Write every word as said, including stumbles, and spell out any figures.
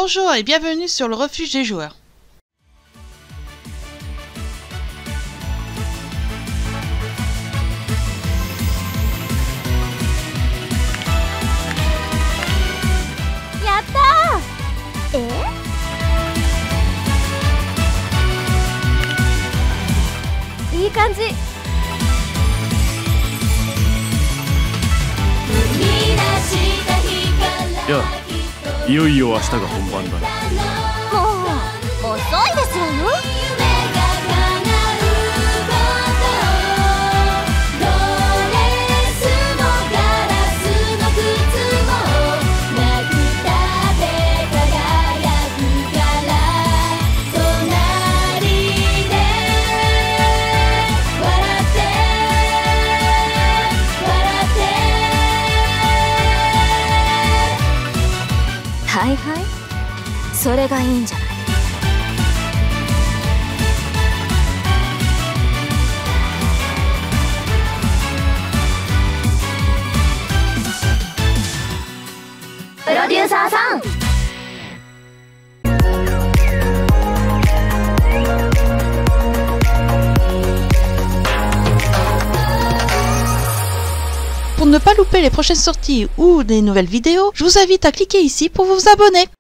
Bonjour et bienvenue sur le refuge des joueurs. Yatta! Eh? いい感じ。 いや、いよいよ明日が本番だな。 もう遅いですわよ。はいはい、それがいいんじゃない。プロデューサーさん、 Pour ne pas louper les prochaines sorties ou des nouvelles vidéos, je vous invite à cliquer ici pour vous abonner.